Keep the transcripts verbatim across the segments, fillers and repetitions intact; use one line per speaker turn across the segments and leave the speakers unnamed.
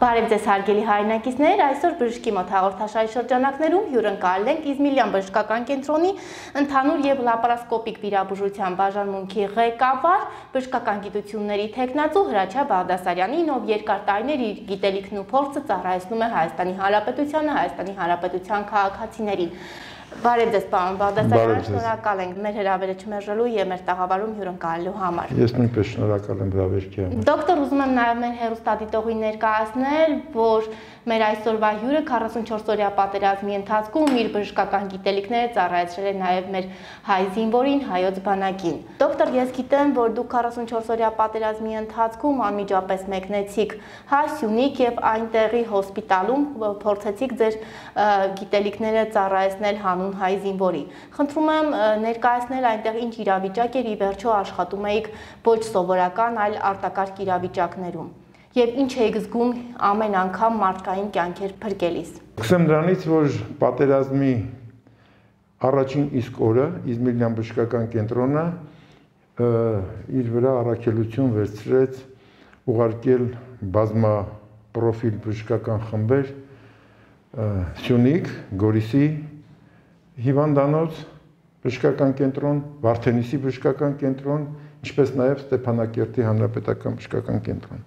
Բարև ձեզ հարգելի հայրենակիցներ, այսօր բժշկի մոտ հաղորդաշարի շրջանակներում հյուրընկալել ենք Իզմիլյան բժշկական կենտրոնի ընդհանուր եւ լապարասկոպիկ վիրաբուժության բաժանմունքի ղեկավար, բժշկական գիտությունների թեկնածու Հրաչյա Բաղդասարյանին, ով երկար տարիներ իր գիտելիքն ու փորձը ծառայեցնում է Հայաստանի Հանրապետությանը, Հայաստանի Հանրապետության քաղաքացիներին։ Բարև ձեզ, պարոն Բաղդասարյան, շնորհակալ ենք մեր հրավերը չմերժելու եւ մեր տաղավարում հյուրընկալելու համար։
Ես նույնպես շնորհակալ եմ հրավերքի համար։
Դոկտոր, ուզում եմ նաեւ մեր հեռուստադիտողին ներկայացնել, որ մեր այսօրվա հյուրը քառասունչորս օրյա պատերազմի ընթացքում իր բժշկական գիտելիքները ծառայեցրել է նաեւ մեր հայ զինվորին, հայոց բանակին։ Դոկտոր, ես գիտեմ, որ դուք քառասունչորս օրյա պատերազմի ընթացքում անմիջապես մեկնեցիք հայ Սյունիք եւ այնտեղի հոսպիտալում փորձեցիք ձեր գիտելիքները ծառայեցնել հանուն հայ զինվորի։ Խնդրում եմ ներկայացնել այնտեղ ինչ իրավիճակ էր, ի վերջո աշխատում էիք ոչ սովորական, այլ արտակարգ իրավիճակներում։ Եվ ինչ եք զգում ամեն անգամ մարդկային կյանքեր փրկելիս։
Սկսեմ դրանից, որ պատերազմի առաջին իսկ օրը Իզմիլյան բժշկական կենտրոնը իր վրա առաքելություն վերցրեց ուղարկել բազմապրոֆիլ բժշկական խմբեր Սյունիք, Գորիսի հիվանդանոց բժշկական կենտրոն, Վարդենիսի բժշկական կենտրոն, ինչպես նաև Ստեփանակերտի հանրապետական բժշկական կենտրոն։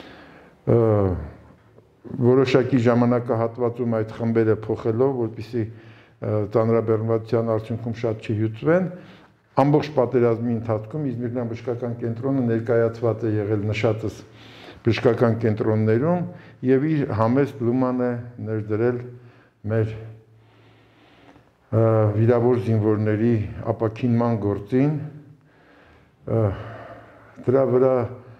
Որոշակի ժամանակահատվածում այդ խմբերը փոխելով, որպեսզի ծանրաբեռնվածության արդյունքում շատ չհյուծվեն, ամբողջ պատերազմի ընթացքում Իզմիլյան բժշկական կենտրոնը ներկայացված է եղել նշածս բժշկական կենտրոններում եւ իր համեստ լումանը ներդրել մեր վիրավոր զինվորների ապաքինման գործին։ Դրա վրա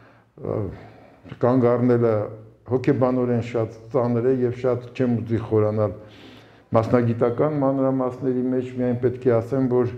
կանգ առնելը հոգեբանորեն շատ ծանր է եւ շատ չեմ ուզի խորանալ մասնագիտական մանրամասների մեջ, միայն պետք է ասեմ, որ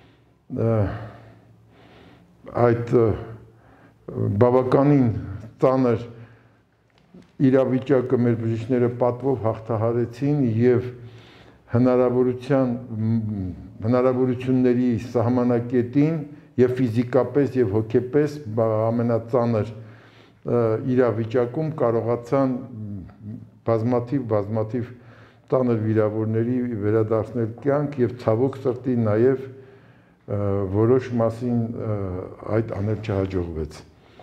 այդ բավականին ծանր իրավիճակը մեր բժիշկները պատվով հաղթահարեցին եւ հնարավորության հնարավորությունների սահմանակետին եւ ֆիզիկապես եւ հոգեպես ամենածանր իրավիճակում կարողացան բազմաթիվ բազմաթիվ ծանր վիրավորների վերադարձնել կյանք եւ ցավոք սրտի նաեւ որոշ մասին այդ անել չհաջողվեց։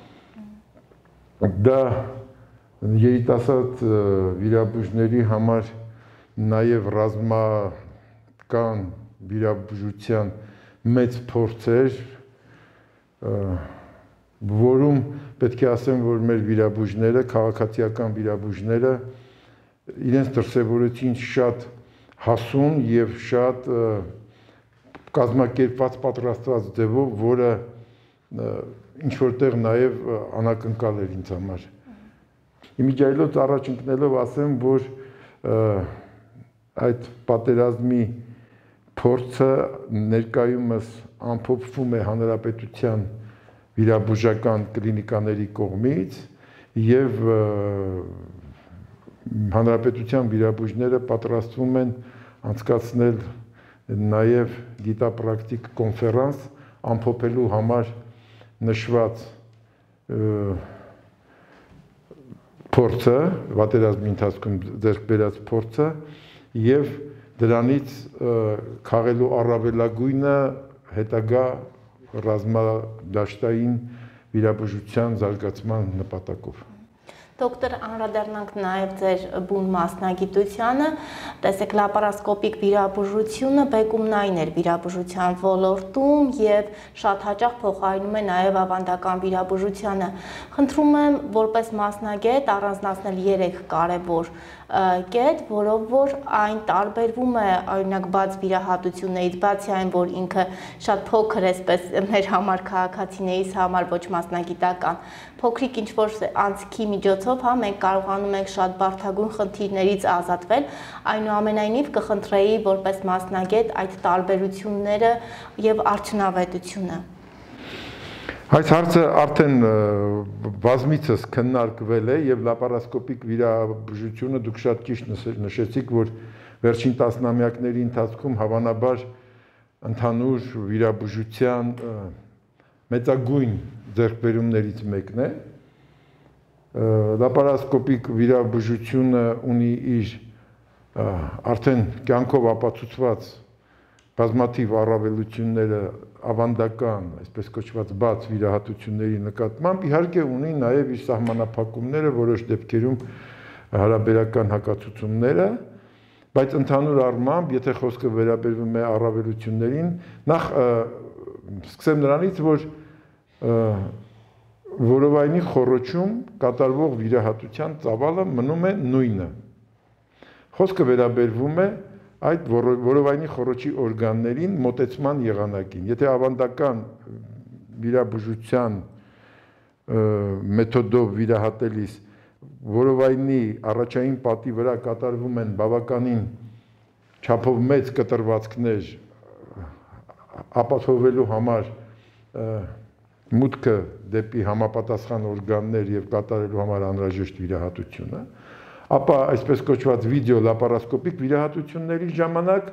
Դա երիտասարդ վիրաբույժների համար նաև ռազմական վիրաբուժության մեծ փորձ էր, որում պետք է ասեմ, որ մեր վիրաբույժները, քաղաքացիական վիրաբույժները իրենց դրսևորեցին շատ հասուն եւ շատ կազմակերպված պատրաստված ձևով, որը ինչ որտեղ նաև անակնկալ էր ինձ համար։ Իմիջիայլոց առաջ ընկնելով ասեմ, որ այդ պատերազմի փորձը ներկայումս ամփոփվում է հանրապետության վիրաբուժական կլինիկաների կողմից եւ հանրապետության վիրաբույժները պատրաստվում են անցկացնել նաեւ գիտապրակտիկ կոնֆերանս ամփոփելու համար նշված փորձը, պատերազմի ընթացքում ձեռք բերած փորձը եւ դրանից քաղելու առավելագույնը հետագա ռազմադաշտային վիրաբուժության զարգացման նպատակով։
Դոկտոր, անդրադառնանք նաև ձեր բուն մասնագիտությանը, տեսեք լապարասկոպիկ վիրաբուժությունը բեկումնային էր վիրաբուժության ոլորտում եւ շատ հաճախ փոխարինում է նաև ավանդական վիրաբուժությանը։ Խնդրում եմ որպես մասնագետ առանձնացնել երեք կարևոր կետ, որով որ այն տարբերվում է օրինակ բաց վիրահատություններից, բացի այն, որ ինքը շատ փոքր է, այսպես մեր համար քաղաքացիներից համար ոչ մասնագիտական, փոքրիկ ինչ որ անցքի միջոցով, հա, մենք կարողանում ենք շատ բարդագույն խնդիրներից ազատվել, այնուամենայնիվ կխնդրեի որպես մասնագետ այդ տարբերությունները եւ արդյունավետությունը։
Այս հարցը արդեն բազմիցս քննարկվել է եւ լապարասկոպիկ վիրաբուժությունը դուք շատ ճիշտ նշեցիք, որ վերջին տասնամյակների ընթացքում հավանաբար ընդհանուր վիրաբուժության մեծագույն ձեռքբերումներից մեկն է, լապարասկոպիկ վիրաբուժությունը ունի իր արդեն կյանքով ապացուցված բազմաթիվ առավելությունները ավանդական, այսպես կոչված բաց վիրահատությունների նկատմամբ, իհարկե ունի նաև իր սահմանափակումները, որոշ դեպքերում հարաբերական հակացությունները, բայց ընդհանուր առմամբ, եթե խոսքը վերաբերվում է առավելություններին, նախ սկսեմ նրանից, որ որովայնի խոռոչում կատարվող վիրահատության ծավալը մնում է նույնը։ Խոսքը վերաբերվում է այդ որովայնի խոռոչի օրգաններին մոտեցման եղանակին։ Եթե ավանդական վիրաբուժության մեթոդով վիրահատելիս որովայնի առաջային պատի վրա կատարվում են բավականին չափով մեծ կտրվածքներ ապահովելու համար մուտքը դեպի համապատասխան օրգաններ եւ կատարելու համար անհրաժեշտ վիրահատությունը, ապա այսպես կոչված վիդեո լապարասկոպիկ վիրահատությունների ժամանակ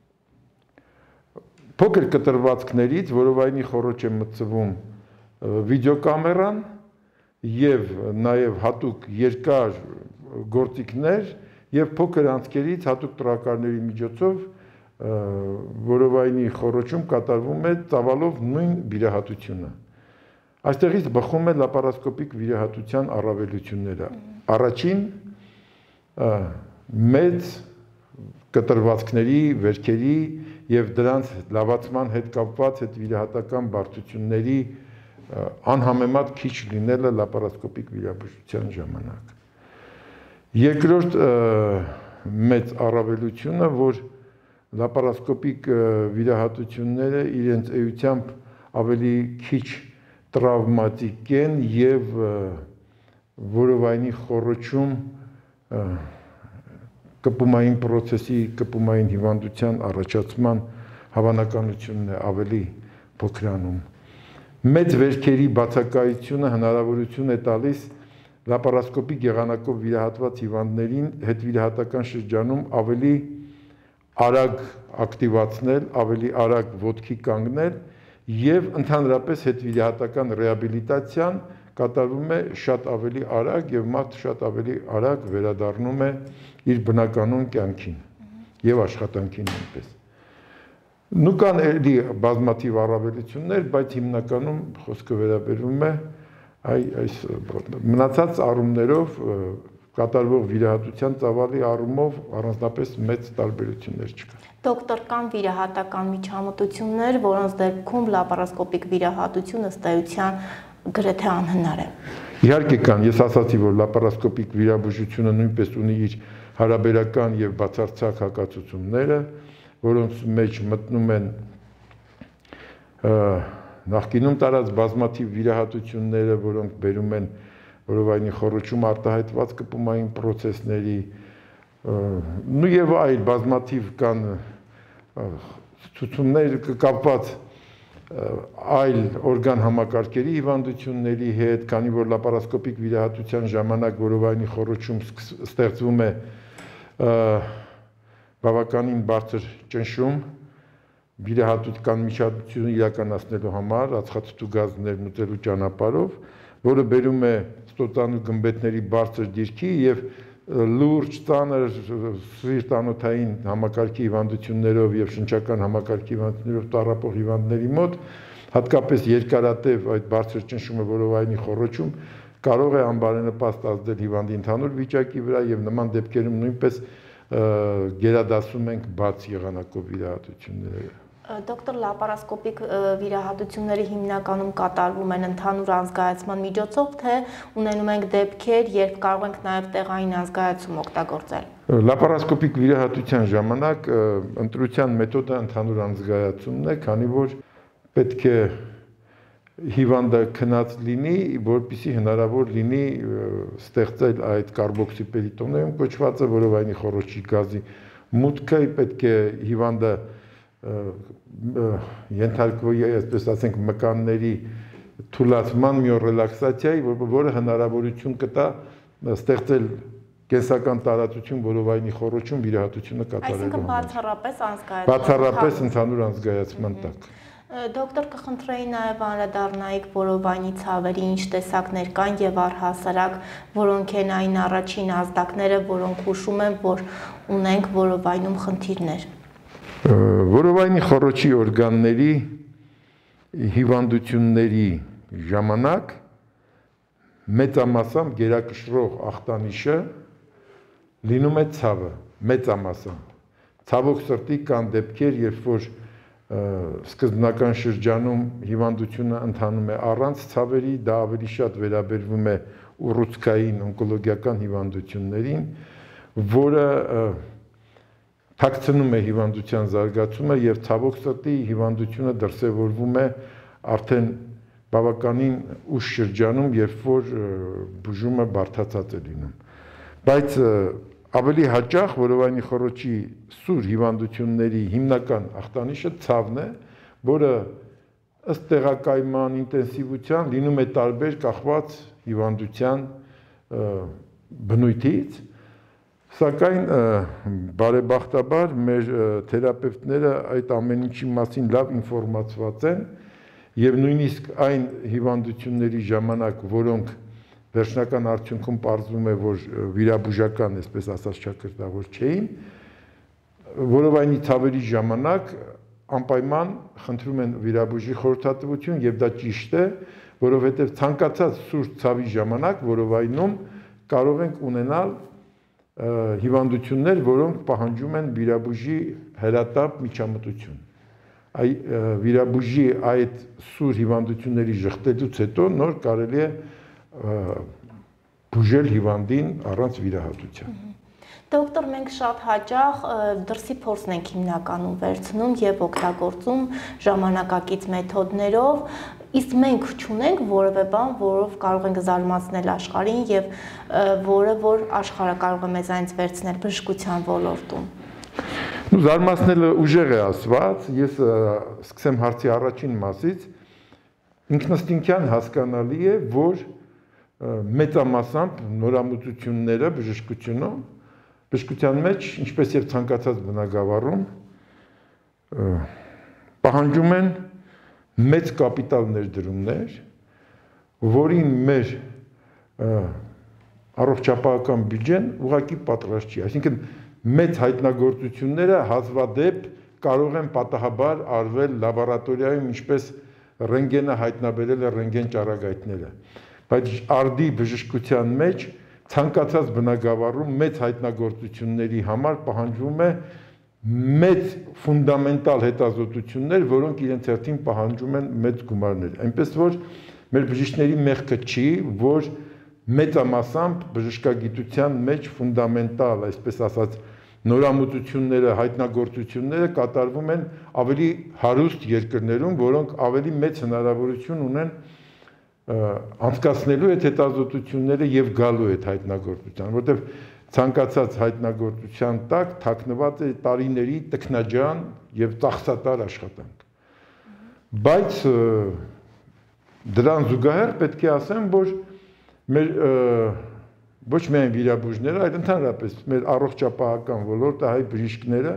փոքր կտրվածքներից որովայնի խոռոչ է մտցվում վիդեոկամերան եւ նաեւ հատուկ երկար գործիքներ եւ փոքր անցքերից հատուկ տրակարների միջոցով որովայնի խոռոչում կատարվում է ծավալով նույն վիրահատությունը։ Այստեղից բխում է լապարասկոպիկ վիրահատության առավելությունները։ Առաջին մեծ կտրվածքների, վերքերի եւ դրանց լավացման հետ կապված այդ վիրահատական բարդությունների անհամեմատ քիչ լինելը լապարասկոպիկ վիրաբուժության ժամանակ։ Երկրորդ մեծ առավելությունը, որ լապարասկոպիկ վիրահատությունները իրենց էությամբ ավելի քիչ տրավմատիկ են եւ որովայնի խոռոչում կպումային process-ի, կպումային հիվանդության առաջացման հավանականությունն է ավելի փոքրանում։ Մեծ վերքերի բացակայությունը հնարավորություն է տալիս լապարասկոպիկ եղանակով վիրահատված հիվանդներին հետվիրահատական շրջանում ավելի արագ ակտիվացնել, ավելի արագ ոտքի կանգնել եւ ընդհանրապես հետվիրահատական ռեաբիլիտացիան կատարվում է շատ ավելի արագ եւ մարդ շատ ավելի արագ վերադառնում է իր բնականon կյանքին եւ աշխատանքին նույնպես։ Նու կան էլի բազմաթիվ առավելություններ, բայց հիմնականում խոսքը վերաբերվում է այ այս մնացած առումներով կատարվող վիրահատության ծավալի առումով առանձնապես մեծ տարբերություններ չկա։
Դոկտոր, կան վիրահատական միջամտություններ, որոնց դեպքում լապարասկոպիկ վիրահատությունը ըստ էության գրեթե անհնար է։
Իհարկե կան, ես ասացի, որ լապարասկոպիկ վիրաբուժությունը նույնպես ունի իր հարաբերական եւ բացարձակ հակացությունները, որոնց մեջ մտնում են նախկինում տարած բազմաթիվ վիրահատությունները, որոնք բերում են որովայնի խոռոչում արտահայտված կպումային process-ների, նու եւ այլ բազմաթիվ կան ցուցումներ կապված այլ օրգան համակարգերի հիվանդությունների հետ, քանի որ լապարասկոպիկ վիրահատության ժամանակ որովայնի խոռոչում ստեղծվում է բավականին բարձր ճնշում վիրահատության միջադեպությունը իրականացնելու համար ածխաթթու գազ ներմուծելու ճանապարհով, որը բերում է ստոտանու գմբեթների բարձր դիրքի եւ լուրջ ծանր սիրտանոթային համակարգի հիվանդություններով եւ շնչական համակարգի հիվանդություններով տառապող հիվանդների մոտ, հատկապես երկարատև այդ բարձր ճնշումը որովայնի խոռոչում կարող է անբարենպաստ ազդել հիվանդի ընդհանուր վիճակի վրա եւ նման դեպքերում նույնպես գերադասում ենք բաց եղանակով վիրահատությունները։
Դոկտոր, լապարասկոպիկ վիրահատությունները հիմնականում կատարվում են ընդհանուր անզգայացման միջոցով, թե ունենում ենք դեպքեր, երբ կարող ենք նաև տեղային անզգայացում օգտագործել։
Լապարասկոպիկ վիրահատության ժամանակ ընտրության մեթոդը ընդհանուր անզգայացումն է, քանի որ պետք է հիվանդը քնած լինի, որպեսզի հնարավոր լինի ստեղծել այդ կարբոքսիպերիտոնեում կոչվածը որովայնի խոռոչի գազի մուտքը, պետք է հիվանդը ենթարկվի, այսպես ասենք, մկանների թուլացման մի ռելաքսացիայի, որը հնարավորություն կտա ստեղծել կենսական տարածություն որովայնի խոռոչում վիրահատությունը կատարելու համար։
Այսինքն բացառապես անզգայացման։
Բացառապես ընդհանուր անզգայացման տակ։
Դոկտոր կխնդրեի նաև անդրադառնայիք որովայնի ցավերի ինչ տեսակներ կան եւ առհասարակ որոնք են այն առաջին ազդակները, որոնք հուշում են, որ ունենք որովայնում խնդիրներ։
Որովայնի խոռոչի օրգանների հիվանդությունների ժամանակ մեծամասամբ գերակշռող ախտանիշը լինում է ցավը, մեծամասամբ։ Ցավոք սրտի կան դեպքեր, երբ որ սկզբնական շրջանում հիվանդությունը ընթանում է առանց ցավերի, դա ավելի շատ վերաբերվում է ուռուցքային օնկոլոգիական հիվանդություններին, որը թաքցնում է հիվանդության զարգացումը եւ ցավոք սրտի հիվանդությունը դրսևորվում է արդեն բավականին ուշ շրջանում, երբ որ բուժումը բարդացած է լինում։ Բայց ավելի հաճախ որովայնի խոռոչի սուր հիվանդությունների հիմնական ախտանիշը ցավն է, որը ըստ տեղակայման ինտենսիվության լինում է տարբեր կախված հիվանդության բնույթից, սակայն բարեբախտաբար մեր թերապևտները այդ ամեն ինչի մասին լավ ինֆորմացված են եւ նույնիսկ այն հիվանդությունների ժամանակ, որոնք վերջնական արդյունքում պարզվում է, որ վիրաբուժական, այսպես ասած, ճակերտավոր չէին, որովայնի ցավերի ժամանակ անպայման խնդրում են վիրաբուժի խորհրդատվություն եւ դա ճիշտ է, որովհետեւ ցանկացած սուր ցավի ժամանակ որովայնում կարող ենք ունենալ հիվանդություններ, որոնք պահանջում են վիրաբուժի հրատապ միջամտություն։ Այ վիրաբուժի այդ սուր հիվանդությունների շղթելուց հետո նոր կարելի է բուժել հիվանդին առանց վիրահատության։
Դոկտոր, մենք շատ հաճախ դրսի փորձն ենք հիմնականում վերցնում եւ օգտագործում ժամանակակից մեթոդներով, իսկ մենք չունենք որևէ բան, որով կարող ենք զարմացնել աշխարհին եւ որը որ աշխարհը կարող է մեզ այնց վերցնել բժշկության ոլորտում։
Ու զարմացնելը ուժեղ է ասված, ես սկսեմ հարցի առաջին մասից, ինքնըստինքյան հասկանալի է, որ մեծամասամբ նորամուծությունները բժշկությունում, բժշկության մեջ, ինչպես եւ ցանկացած բնագավառում, պահանջում են մեծ կապիտալ ներդրումներ, որին մեր առողջապահական բյուջեն ուղղակի պատրաստ չի, այսինքն մեծ հայտնագործությունները հազվադեպ կարող են պատահաբար արվել լաբորատորիայում, ինչպես ռենտգենը հայտնաբերել է ռենտգեն ճառագայթները, բայց արդի բժշկության մեջ ցանկացած բնագավառում մեծ հայտնագործությունների համար պահանջվում է մեծ ֆունդամենտալ հետազոտություններ, որոնք իրենց հերթին պահանջում են մեծ գումարներ, այնպես որ մեր բժիշկների մեղքը չի, որ մեծամասամբ բժշկագիտության մեջ ֆունդամենտալ, այսպես ասած, նորամուծությունները, հայտնագործությունները կատարվում են ավելի հարուստ երկրներում, որոնք ավելի մեծ հնարավորություն ունեն անցկացնելու այդ հետազոտությունները եւ գալու այդ հայտնագործության, որտեղ ցանկացած հայտնագործության տակ թաքնված է տարիների տքնաջան եւ ծախսատար աշխատանք։ Բայց դրան զուգահեռ պետք է ասեմ, որ մեր ոչ միայն վիրաբույժները, այլ ընդհանրապես մեր առողջապահական ոլորտը, հայ բժիշկները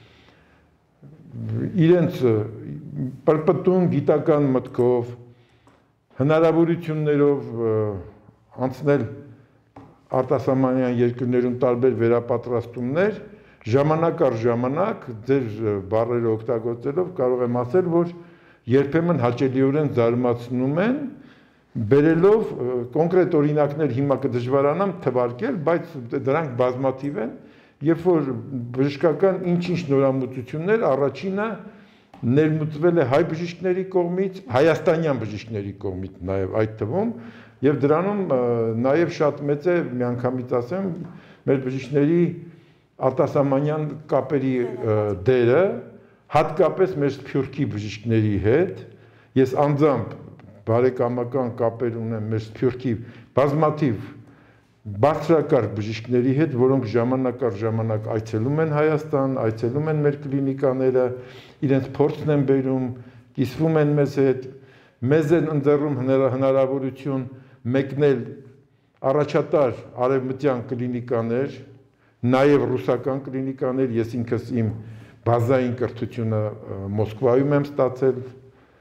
իրենց պրպտուն գիտական մտքով, հնարավորություններով անցնել արտասահմանյան երկրներում տարբեր վերապատրաստումներ, ժամանակ առ ժամանակ ձեր բառերը օգտագործելով կարող եմ ասել, որ երբեմն հաճելիորեն զարմացնում են, բերելով կոնկրետ օրինակներ հիմա կդժվարանամ թվարկել, բայց դրանք բազմաթիվ են, երբ որ բժշկական ինչ-ինչ նորամուծություններ առաջինը ներմուծվել է հայ բժիշկների կողմից, հայաստանյան բժիշկների կողմից նաև այդ թվում, եւ դրանում նաև շատ մեծ է, միանգամից ասեմ, մեր բժիշկների արտասահմանյան կապերի դերը, հատկապես մեր սփյուռքի բժիշկների հետ, ես անձամբ բարեկամական կապեր ունեմ մեր սփյուռքի բազմաթիվ բարձրակարգ բժիշկների հետ, որոնք ժամանակ առ ժամանակ այցելում են Հայաստան, այցելում են մեր կլինիկաները, իրենց փորձն են բերում, կիսվում են մեզ հետ, մեզ են ընձեռում հնարավորություն մեկնել առաջատար արևմտյան կլինիկաներ, նաև ռուսական կլինիկաներ, ես ինքս իմ բազային կրթությունը Մոսկվայում եմ ստացել,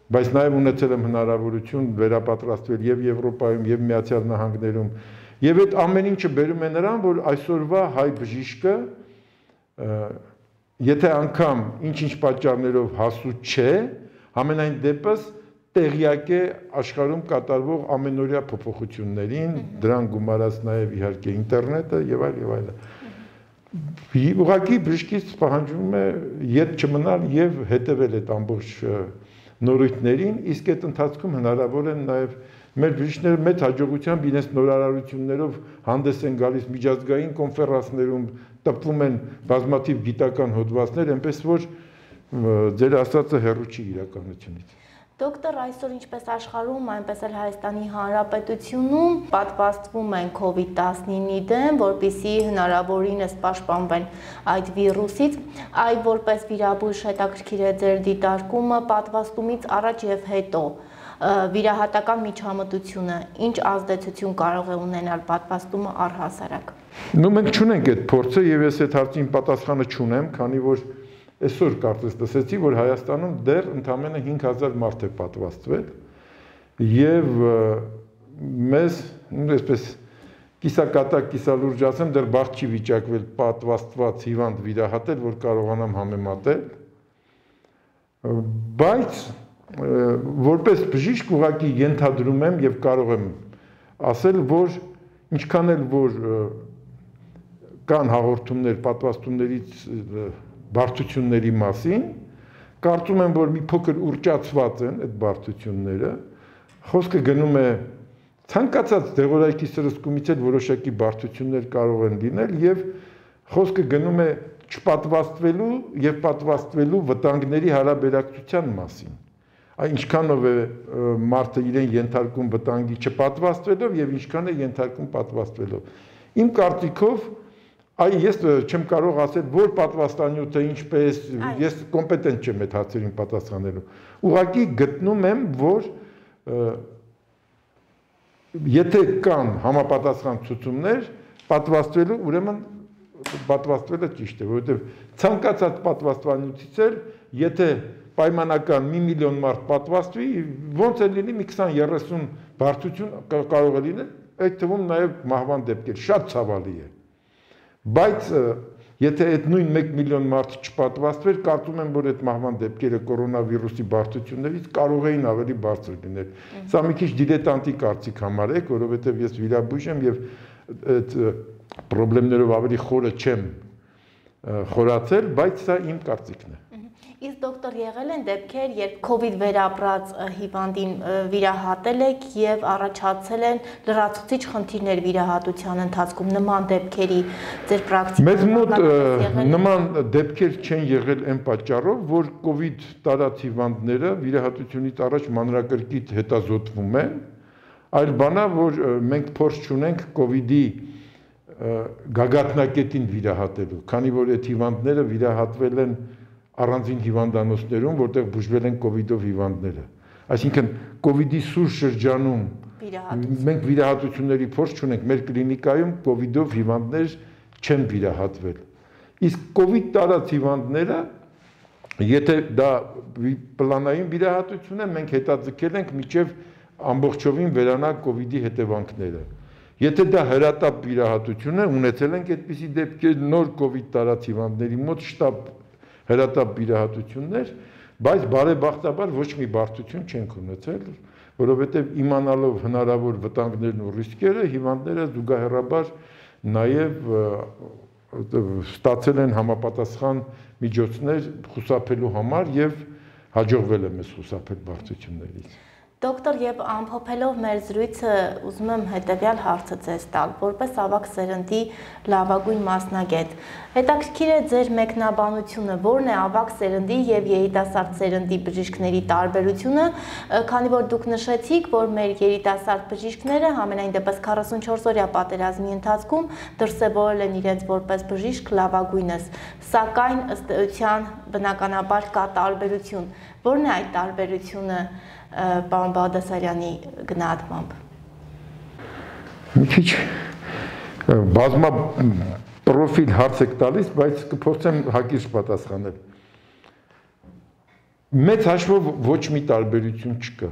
բայց նաև ունեցել եմ հնարավորություն վերապատրաստվել եւ Եվրոպայում եւ Միացյալ Նահանգներում եւ այդ ամեն ինչը բերում է նրան, որ այսօրվա հայ բժիշկը եթե անգամ ինչ-ինչ պատճառներով հասու չէ, ամենայն դեպս տեղյակ է աշխարհում կատարվող ամենօրյա փոփոխություններին, դրան գումարած նաև իհարկե ինտերնետը եւ այլ եւ այլն։ Ուղղակի բժշկից պահանջվում է ետ չմնալ եւ հետեւել այդ ամբողջ նորույթներին, իսկ այդ ընթացքում հնարավոր է նաև մեր բժիշկները մեծ հաջողությամբ իրենց նորարարություններով հանդես են գալիս միջազգային կոնֆերանսներում, տպվում են բազմաթիվ գիտական հոդվածներ, այնպես որ ձեր ասածը հեռու չի իրականությունից։
Դոկտոր, այսօր ինչպես աշխարհում, այնպես էլ Հայաստանի Հանրապետությունում պատվաստվում են կովիդ տասնինի դեմ, որպեսզի հնարավորինս պաշտպանվեն այդ վիրուսից, այ որպես վիրաբույժ հետաքրքիր է ձեր դիտարկումը պատվաստումից առաջ եւ հետո վիրահատական միջամտությունը ինչ ազդեցություն կարող է ունենալ պատվաստումը առհասարակ։
Նու մենք չունենք այդ փորձը եւ ես այդ հարցին պատասխանը չունեմ, քանի որ այսօր կարծես լսեցի, որ Հայաստանում դեռ ընդամենը հինգ հազար մարդ է պատվաստվել եւ մեզ այսպես կիսակատակ կիսալուրջ ասեմ, դեռ բախտ չի վիճակվել պատվաստված հիվանդ վիրահատել, որ կարողանամ համեմատել, բայց որպես բժիշկ ուղղակի ենթադրում եմ եւ կարող եմ ասել, որ ինչքան էլ որ կան հաղորդումներ պատվաստումներից բարդությունների մասին, կարծում եմ, որ մի փոքր ուռճացված են այդ բարդությունները, խոսքը գնում է ցանկացած դեղորայքի սրսկումից էլ որոշակի բարդություններ կարող են լինել եւ խոսքը գնում է չպատվաստվելու եւ պատվաստվելու վտանգների հարաբերակցության մասին։ Այ ինչքանով է մարդը իրեն ենթարկում վտանգի չպատվաստվելով եւ ինչքան է ենթարկում պատվաստվելով։ Իմ կարծիքով Այ ես չեմ կարող ասել, որ պատվաստանյութը ինչպես, ես կոմպետենտ չեմ այդ հարցերին պատասխանելու։ Ուղղակի գտնում եմ, որ եթե կան համապատասխան ցուցումներ, պատվաստվելու, ուրեմն պատվաստվելը ճիշտ է, որովհետև ցանկացած պատվաստանյութից էլ, եթե պայմանական մի միլիոն մարդ պատվաստվի, ոնց է լինի մի քսան երեսուն բարդություն կարող է լինել, այդ թվում նաև մահվան դեպքեր, շատ ցավալի է։ Բայց եթե այդ նույն մեկ միլիոն մարդ չպատվաստվեր, կարծում եմ, որ այդ մահվան դեպքերը կորոնավիրուսի բարդություններից կարող էին ավելի բարձր լինել։ Սա մի քիչ դիլետանտի կարծիք համարեք, որովհետև ես վիրաբույժ եմ եւ այդ խնդիրներով ավելի խորը չեմ խորացել, բայց սա իմ կարծիքն է։
Իսկ դոկտոր, եղել են դեպքեր, երբ կովիդ վերապրած հիվանդին վիրահատել եք եւ առաջացել են լրացուցիչ խնդիրներ վիրահատության ընթացքում նման դեպքերի ձեր պրակտիկայում։
Մեզ մոտ նման դեպքեր չեն եղել այն պատճառով, որ կովիդ տարած հիվանդները վիրահատությունից առաջ մանրակրկիտ հետազոտվում են, այլ բանա, որ մենք փորձ չունենք կովիդի գագաթնակետին վիրահատելու, քանի որ այդ հիվանդները վիրահատվել են առանձին հիվանդանոցներում, որտեղ բուժվել են կովիդով հիվանդները։ Այսինքն կովիդի սուր շրջանում մենք վիրահատությունների փորձ չունենք, մեր կլինիկայում կովիդով հիվանդներ չեն վիրահատվել։ Իսկ կովիդ տարած հիվանդները, եթե դա պլանային վիրահատություն է, մենք հետաձգել ենք մինչև ամբողջովին վերանա կովիդի հետևանքները։ Եթե դա հրատապ վիրահատություն է, ունեցել ենք այդպիսի դեպքեր նոր կովիդ տարած հիվանդների մոտ շտապ հրատապ վիրահատություններ, բայց բարեբախտաբար ոչ մի բարդություն չենք ունեցել, որովհետև իմանալով հնարավոր վտանգներն ու ռիսկերը, հիվանդները զուգահեռաբար նաև ստացել են համապատասխան միջոցներ խուսափելու համար եւ հաջողվել է մեզ խուսափել բարդություններից։
Դոկտոր, եւ ամփոփելով մեր զրույցը, ուզում եմ հետեւյալ հարցը ձեզ տալ, որպես ավագ սերնդի լավագույն մասնագետ։ Հետաքրքիր է ձեր մեկնաբանությունը, որն է ավագ սերնդի եւ երիտասարդ սերնդի բժիշկների տարբերությունը, քանի որ դուք նշեցիք, որ մեր երիտասարդ բժիշկները համենայն դեպս քառասունչորս օրյա պատերազմի ընթացքում դրսևորել են իրենց որպես բժիշկ լավագույնս, սակայն ըստ էության բնականաբար կա տարբերություն։ Որն է այդ տարբերությունը պարոն Բաղդասարյանի գնահատմամբ։
Մի քիչ բազմա պրոֆիլ հարց եք տալիս, բայց կփորձեմ հակիրճ պատասխանել։ մեծ հաշվով ոչ մի տարբերություն չկա։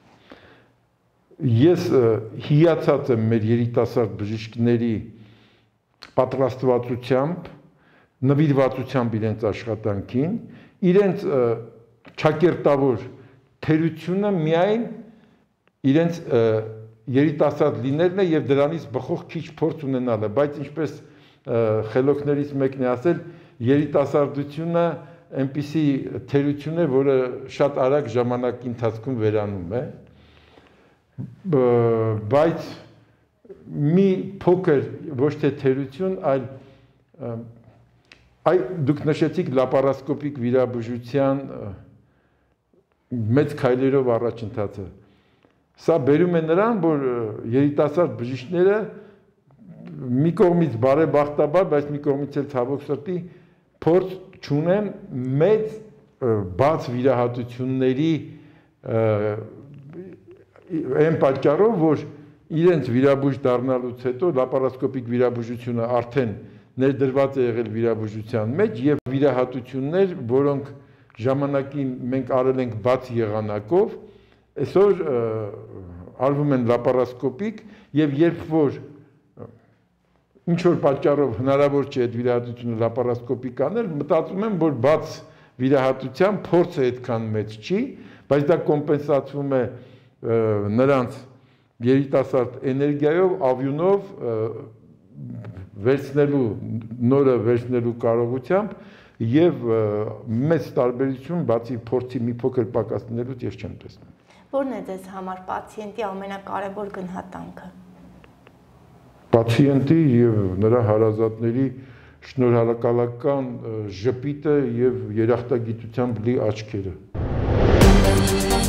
Ես հիացած եմ մեր երիտասարդ բժիշկների պատրաստվածությամբ, նվիրվածությամբ իրենց աշխատանքին, իրենց ճակերտավոր թերությունը միայն իրենց երիտասարդ լինելն է եւ դրանից բխող քիչ փորձ ունենալը, բայց ինչպես խելոքներից մեկն է ասել, երիտասարդությունը այնպիսի թերություն է, որը շատ արագ ժամանակի ընթացքում վերանում է, բայց մի փոքր ոչ թե թերություն, այլ այ դուք նշեցիք լապարասկոպիկ վիրաբուժության մեծ քայլերով առաջընթացը։ Սա բերում է նրան, որ երիտասարդ բժիշկները մի կողմից բարեբախտաբար, բայց մի կողմից էլ ցավոք սրտի փորձ չունեն մեծ բաց վիրահատությունների այն պատճառով, որ իրենց վիրաբույժ դառնալուց հետո լապարասկոպիկ վիրաբուժությունը արդեն ներդրված է եղել վիրաբուժության մեջ եւ վիրահատություններ, որոնք ժամանակին մենք արել ենք բաց եղանակով, այսօր արվում են լապարասկոպիկ եւ երբ որ ինչ որ պատճառով հնարավոր չէ այդ վիրահատությունը լապարասկոպիկ անել, մտածում եմ, որ բաց վիրահատության փորձը այդքան մեծ չի, բայց դա կոմպենսացվում է նրանց երիտասարդ էներգիայով, ավյունով վերցնելու, նորը վերցնելու կարողությամբ եւ մեծ տարբերություն բացի փորձի մի փոքր պակասնելուց ես չեմ տեսնում։
Որն է ձեզ համար պացիենտի ամենակարևոր գնահատանքը։
Պացիենտի եւ նրա հարազատների շնորհակալական ժպիտը եւ երախտագիտությամբ լի աչքերը։